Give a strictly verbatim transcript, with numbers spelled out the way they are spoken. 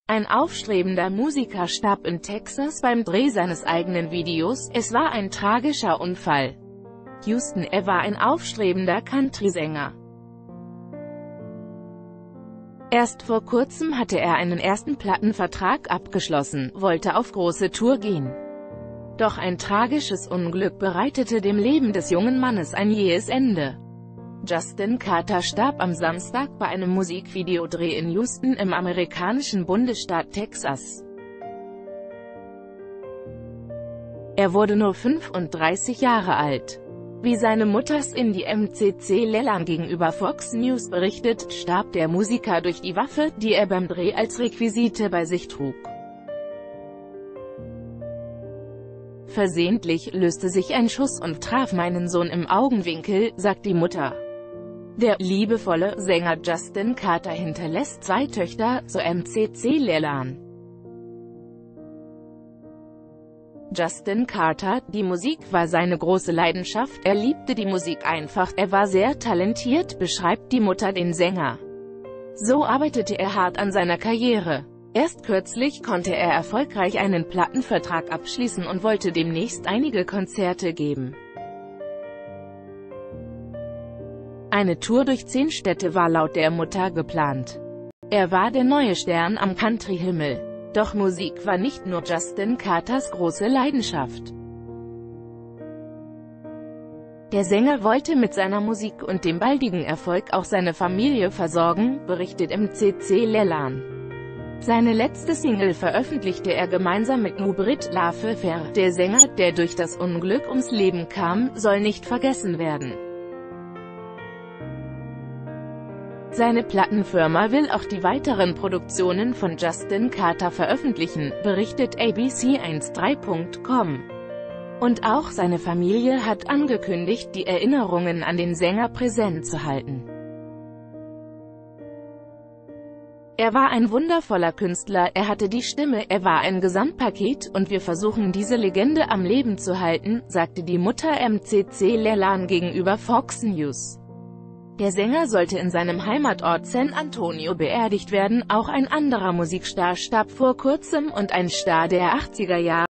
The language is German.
Ein aufstrebender Musiker starb in Texas beim Dreh seines eigenen Videos. Es war ein tragischer Unfall. Houston. Er war ein aufstrebender Country-Sänger. Erst vor kurzem hatte er einen ersten Plattenvertrag abgeschlossen, wollte auf große Tour gehen. Doch ein tragisches Unglück bereitete dem Leben des jungen Mannes ein jähes Ende. Justin Carter starb am Samstag bei einem Musikvideodreh in Houston im amerikanischen Bundesstaat Texas. Er wurde nur fünfunddreißig Jahre alt. Wie seine Mutter Cindy M C C Leland gegenüber Fox News berichtet, starb der Musiker durch die Waffe, die er beim Dreh als Requisite bei sich trug. Versehentlich löste sich ein Schuss und traf meinen Sohn im Augenwinkel, sagt die Mutter. Der liebevolle Sänger Justin Carter hinterlässt zwei Töchter, so M C C Leland. Justin Carter, die Musik war seine große Leidenschaft, er liebte die Musik einfach, er war sehr talentiert, beschreibt die Mutter den Sänger. So arbeitete er hart an seiner Karriere. Erst kürzlich konnte er erfolgreich einen Plattenvertrag abschließen und wollte demnächst einige Konzerte geben. Eine Tour durch zehn Städte war laut der Mutter geplant. Er war der neue Stern am Country-Himmel. Doch Musik war nicht nur Justin Carters große Leidenschaft. Der Sänger wollte mit seiner Musik und dem baldigen Erfolg auch seine Familie versorgen, berichtet M C C Leland. Seine letzte Single veröffentlichte er gemeinsam mit Nubrit Laffefer. Der Sänger, der durch das Unglück ums Leben kam, soll nicht vergessen werden. Seine Plattenfirma will auch die weiteren Produktionen von Justin Carter veröffentlichen, berichtet A B C dreizehn Punkt com. Und auch seine Familie hat angekündigt, die Erinnerungen an den Sänger präsent zu halten. Er war ein wundervoller Künstler, er hatte die Stimme, er war ein Gesamtpaket, und wir versuchen diese Legende am Leben zu halten, sagte die Mutter M C C Leland gegenüber Fox News. Der Sänger sollte in seinem Heimatort San Antonio beerdigt werden, auch ein anderer Musikstar starb vor kurzem und ein Star der achtziger Jahre